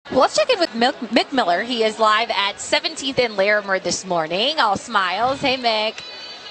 Well, let's check in with Myck Miller. He is live at 17th and Larimer this morning. All smiles. Hey, Myck.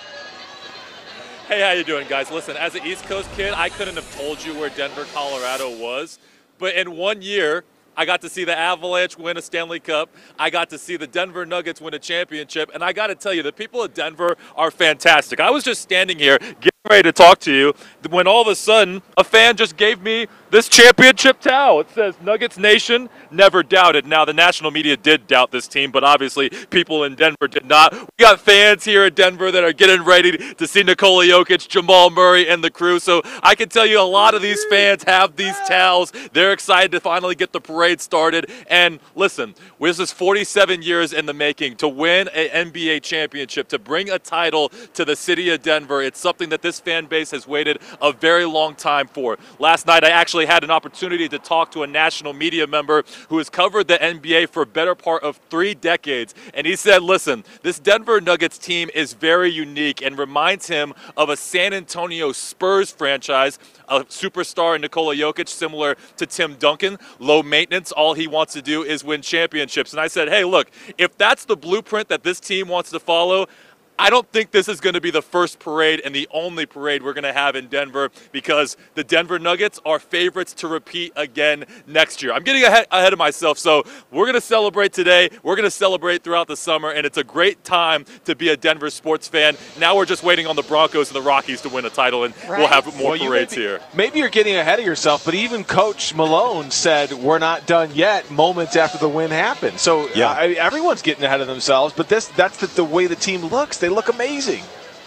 Hey, how you doing, guys? Listen, as an East Coast kid, I couldn't have told you where Denver, Colorado was. But in 1 year, I got to see the Avalanche win a Stanley Cup. I got to see the Denver Nuggets win a championship. And I got to tell you, the people of Denver are fantastic. I was just standing here getting ready to talk to you when all of a sudden a fan just gave me this championship towel. It says Nuggets Nation, never doubted. Now, the national media did doubt this team, but obviously people in Denver did not. We got fans here in Denver that are getting ready to see Nikola Jokic, Jamal Murray, and the crew. So I can tell you a lot of these fans have these towels. They're excited to finally get the parade started. And listen, this is 47 years in the making to win an NBA championship, to bring a title to the city of Denver. It's something that this fan base has waited a very long time for. Last night, I actually had an opportunity to talk to a national media member who has covered the NBA for a better part of 3 decades. And he said, listen, this Denver Nuggets team is very unique and reminds him of a San Antonio Spurs franchise, a superstar in Nikola Jokic, similar to Tim Duncan, low maintenance. All he wants to do is win championships. And I said, hey, look, if that's the blueprint that this team wants to follow, I don't think this is going to be the first parade and the only parade we're going to have in Denver, because the Denver Nuggets are favorites to repeat again next year. I'm getting ahead of myself, so we're going to celebrate today. We're going to celebrate throughout the summer, and it's a great time to be a Denver sports fan. Now we're just waiting on the Broncos and the Rockies to win a title, and we'll have more parades here. Maybe you're getting ahead of yourself, but even Coach Malone said we're not done yet moments after the win happened. So yeah, everyone's getting ahead of themselves, but that's the way the team looks. They look amazing.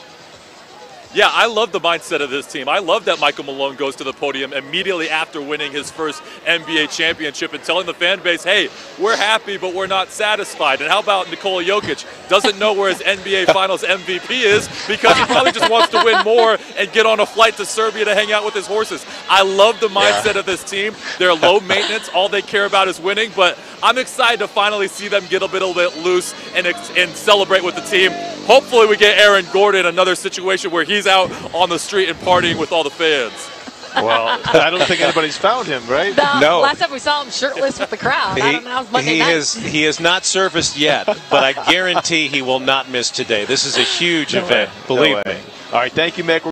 Yeah, I love the mindset of this team. I love that Michael Malone goes to the podium immediately after winning his first NBA championship and telling the fan base, hey, we're happy, but we're not satisfied. And how about Nikola Jokic? Doesn't know where his NBA Finals MVP is because he probably just wants to win more and get on a flight to Serbia to hang out with his horses. I love the mindset of this team. They're low maintenance. All they care about is winning. But I'm excited to finally see them get a little bit loose and celebrate with the team. Hopefully we get Aaron Gordon, another situation where he's out on the street and partying with all the fans. Well, I don't think anybody's found him, right? No. Last time we saw him shirtless with the crowd. I don't know. It was Monday night. He has not surfaced yet, but I guarantee he will not miss today. This is a huge event, believe me. All right, thank you, Myck.